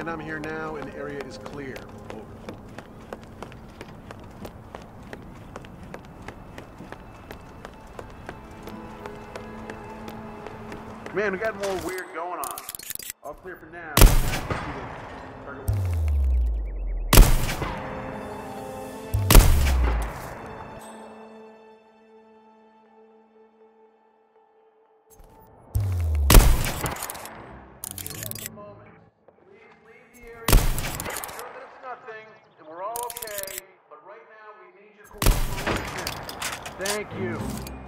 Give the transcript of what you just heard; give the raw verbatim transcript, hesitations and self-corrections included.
Command, I'm here now, and the area is clear. Over. Man, we got more weird going on. All clear for now. Target one. And we're all okay, but right now we need your cooperation. Thank you.